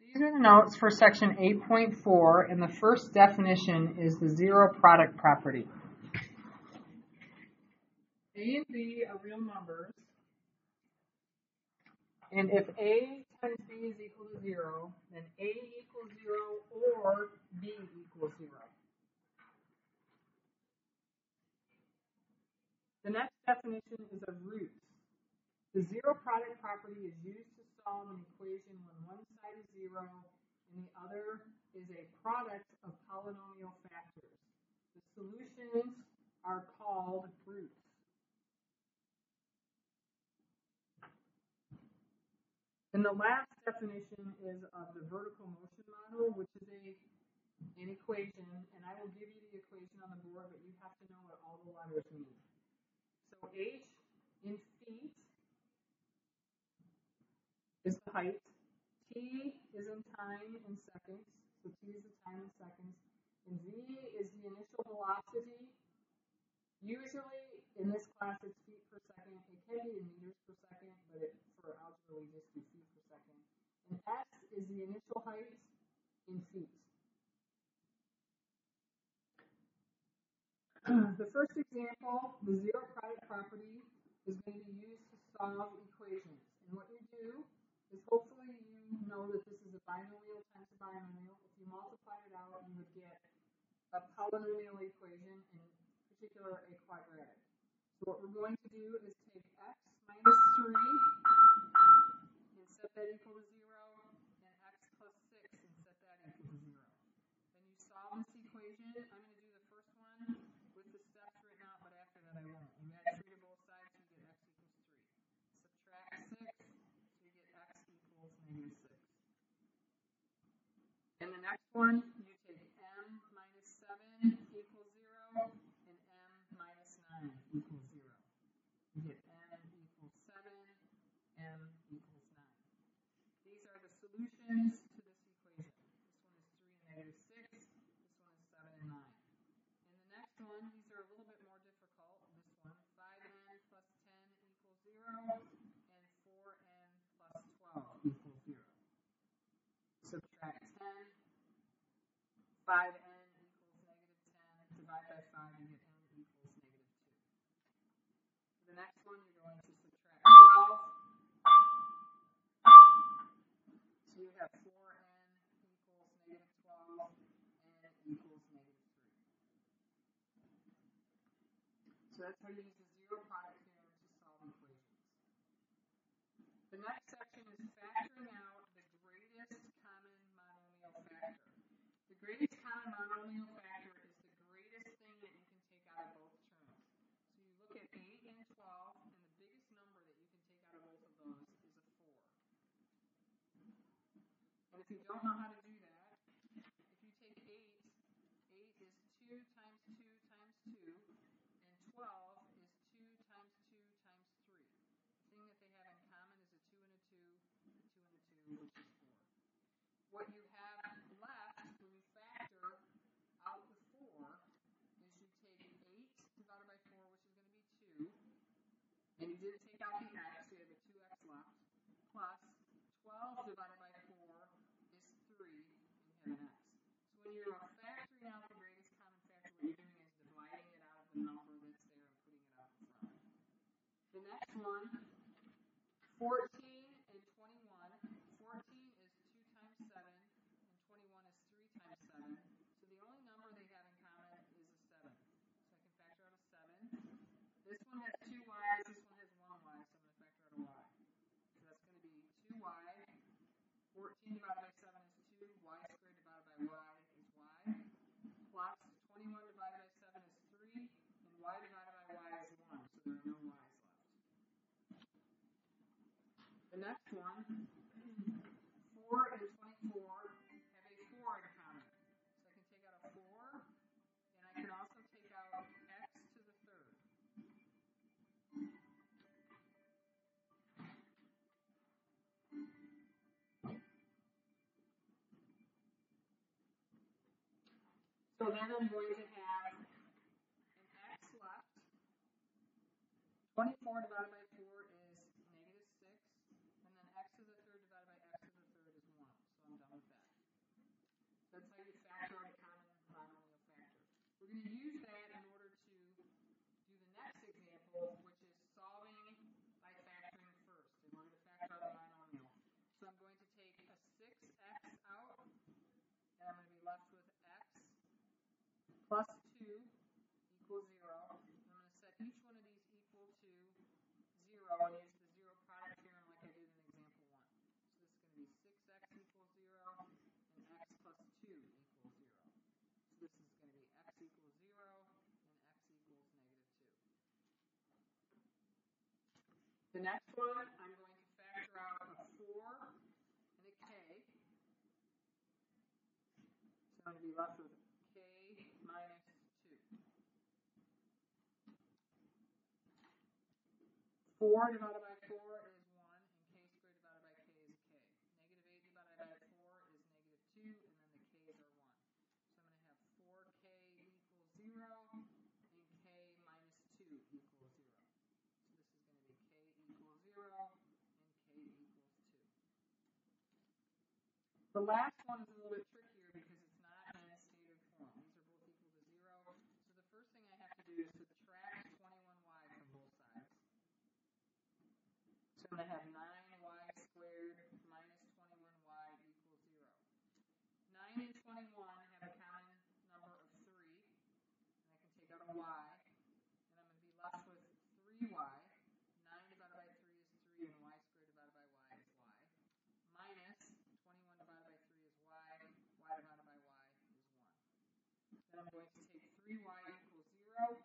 These are the notes for section 8.4, and the first definition is the zero product property. A and B are real numbers, and if A times B is equal to 0, then A equals 0 or B equals 0. The next definition is of roots. The zero product property is used to solve an equation when one side is 0 and the other is a product of polynomial factors. The solutions are called roots. And the last definition is of the vertical motion model, which is an equation, and I will give you the equation on the board, but you have to know what all the letters mean. So h in feet is the height, t is in time in seconds, so t is the time in seconds, and v is the initial velocity. Usually in this class it's feet per second. It can be in meters per second, but for algebra we just do feet per second. And s is the initial height in feet. The first example, the zero product property, is going to be used to solve equations. And what you do is hopefully you know that this is a binomial times a binomial. If you multiply it out, you would get a polynomial equation, in particular a quadratic. So what we're going to do is take x minus 3 and set that equal to 0, and x plus 6 and set that equal to 0. Then you solve this equation. I'm going to do the first one with the steps written out, but after that I won't. You add 3 to both sides, you get x equals 3. Subtract 6, so you get x equals negative 6. And the next one, you take m minus 7 equals 0, and m minus 9 equals 0. You get m equals 7, m equals 9. These are the solutions to this equation. This one is 3 and negative 6. This one is 7 and 9. And the next one, these are a little bit more difficult. This one, 5n plus 10 equals 0, and 4n plus 12 equals 0. Subtract 10. 5n equals negative 10. Divide by 5 and get n equals negative 2. For the next one, you're going to subtract 12. So you have 4n equals negative 12, n equals negative 3. So that's how you use the zero product theorem to solve equations. The next section is factoring out the greatest common monomial factor. The greatest common monomial factor is the greatest thing that you can take out of both terms. So you look at 8 and 12, and the biggest number that you can take out of both of those is a 4. And if you don't know how to do that, if you take 8, 8 is 2 times 2 times 2, and 12 is 2 times 2 times 3. The thing that they have in common is a 2 and a 2, a 2 and a 2, which is 4. What you have left when you factor out the 4 is you take 8 divided by 4, which is going to be 2, and you didn't take out the x, so you have a 2x left, plus 12 divided by 4 is 3, and you have an x. So when you're factoring out the greatest common factor, what you're doing is dividing it out of the number that's there and putting it out in front. The next one, 14 and 21. 14 is 2 times 7, and 21 is 3 times 7. So the only number they have in common is a 7. So I can factor out a 7. This one has 2 y's, this one has 1 y, so I'm going to factor out a y. So that's going to be 2y. 14 divided by 7 is 2. Y squared divided by y is y. Plus 21 divided by 7 is 3. And y divided by y is 1. So there are no y's left. The next one, 4 and 24 have a 4 in common. So I can take out a 4, and I can also take out x to the third. So then I'm going to have an x left. 24 divided by 4 is negative 6. And then x to the third divided by x to the third is 1. So I'm done with plus 2 equals 0. I'm going to set each one of these equal to 0 and use the zero product theorem like I did in example 1. So this is going to be 6x equals 0 and x plus 2 equals 0. So this is going to be x equals 0 and x equals -2. The next one, I'm going to factor out a 4 and a k. So I'm going to be left with k minus 2. 4 divided by 4 is 1, and k squared divided by k is k. Negative 8 divided by 4 is -2, and then the k's are 1. So I'm going to have 4k equals 0, and k minus 2 equals 0. So this is going to be k equals 0, and k equals 2. The last one is a little bit trickier because it's not in its standard form. These are both equal to 0. So the first thing I have to do is subtract 21y from both sides. So I'm going to have 9y squared minus 21y equals 0. 9 and 21 have a common number of 3, and I can take out a y, and I'm going to be left with 3y. 9 divided by 3 is 3, and y squared divided by y is y. Minus 21 divided by 3 is y divided by y is 1. Then I'm going to take 3y equals 0,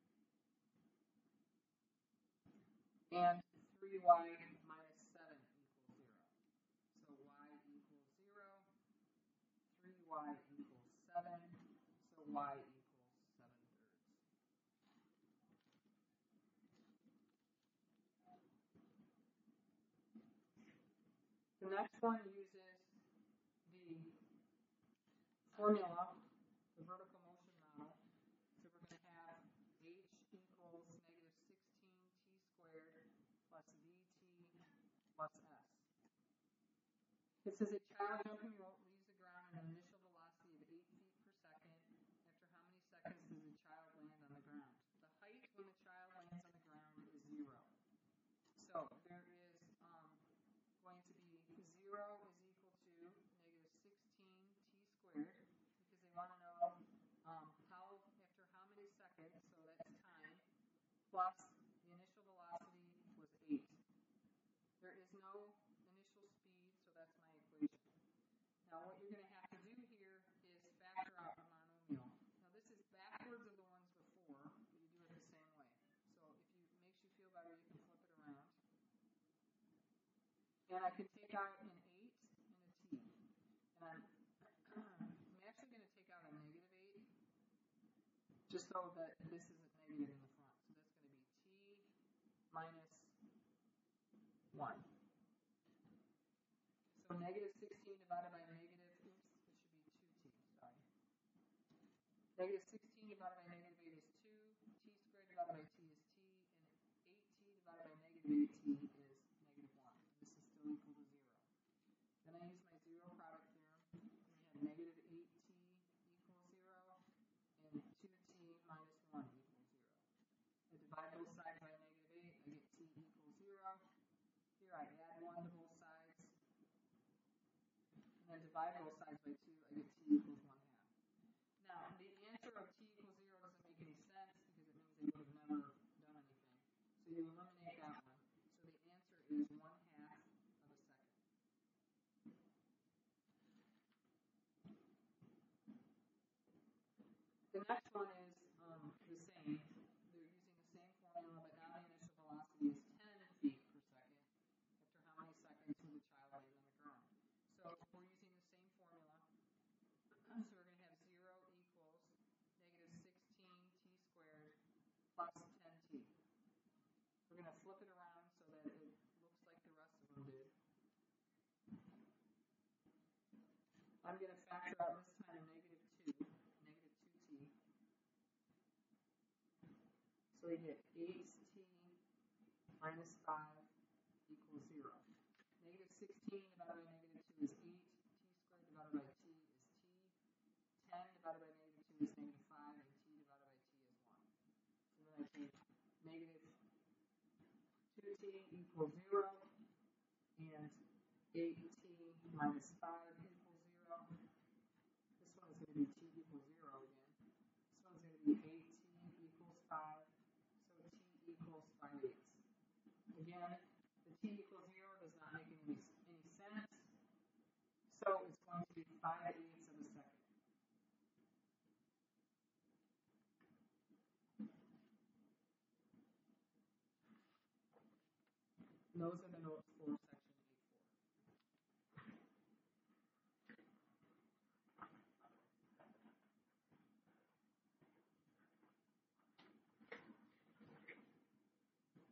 and 3y minus 7 equals 0. So y equals 0, 3y equals 7, so y equals 7/3. The next one uses the formula, the vertical motion model. So we're going to have h equals -16t squared plus vt plus s. This is a child jumping rope leaves the ground at an initial velocity of 8 feet per second. After how many seconds does the child land on the ground? The height when the child lands on the ground is 0. So there is going to be 0 is equal to -16t squared because they want to know after how many seconds, so that's time, plus the initial velocity was 8. There is no initial speed, so that's my equation. Now what you're going to have to do here is factor out a monomial. Now this is backwards of the ones before, but you do it the same way. So if it makes you feel better, you can flip it around. And I can take out an 8 and a t. And I'm actually going to take out a -8, just so that this isn't negative in the front. So that's going to be t minus 1. So -16 divided by it should be 2t, sorry. -16 divided by -8 is 2, t squared divided by t is t, and 8t divided by -8t is -1. This is still equal to 0. Then I use my zero product theorem, and we have -8t equals 0, and 2t minus 1 equals 0. I divide both sides by -8, I get t equals 0. Here I add 1 to both sides, and then divide both sides by 2, I get t equals 1/2. Now, the answer of t equals 0 doesn't make any sense because it means they would have never done anything. So you eliminate that one. So the answer is 1/2 of a second. The next one is the same. They're using the same formula, but now the initial velocity is 10 feet per second. After how many seconds will the child land on the ground? So we're using the same formula. So we're going to have 0 equals -16t squared plus 10t. We're going to flip it around so that it looks like the rest of them did. I'm going to factor out this time -2t. So we get 8t minus 5 equals 0. -16 divided by -2 is 8. T squared divided by t is t. 10 divided by -2 is -5, and t divided by t is 1. So then I take -2t equals 0, and 8t minus 5 equals 0. This one is going to be t equals 0 again. So And those are the notes for